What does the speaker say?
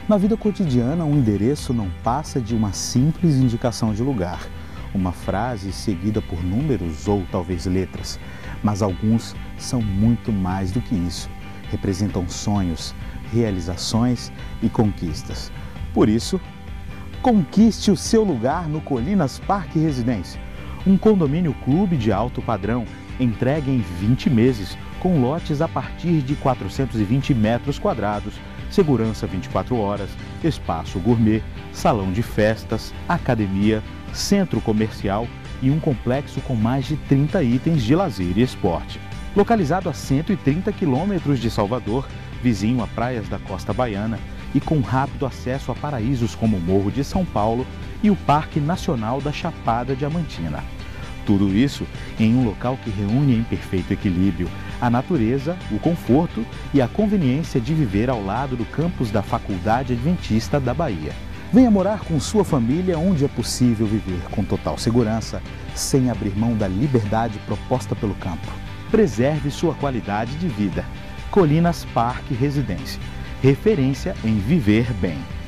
Na vida cotidiana, um endereço não passa de uma simples indicação de lugar, uma frase seguida por números ou talvez letras, mas alguns são muito mais do que isso. Representam sonhos, realizações e conquistas. Por isso, conquiste o seu lugar no Colinas Parque Residência, um condomínio clube de alto padrão, entregue em 20 meses, com lotes a partir de 420 metros quadrados, segurança 24 horas, espaço gourmet, salão de festas, academia, centro comercial e um complexo com mais de 30 itens de lazer e esporte. Localizado a 130 quilômetros de Salvador, vizinho a praias da Costa Baiana e com rápido acesso a paraísos como o Morro de São Paulo e o Parque Nacional da Chapada Diamantina. Tudo isso em um local que reúne em perfeito equilíbrio a natureza, o conforto e a conveniência de viver ao lado do campus da Faculdade Adventista da Bahia. Venha morar com sua família onde é possível viver com total segurança, sem abrir mão da liberdade proposta pelo campo. Preserve sua qualidade de vida. Colinas Parque Residência, referência em viver bem.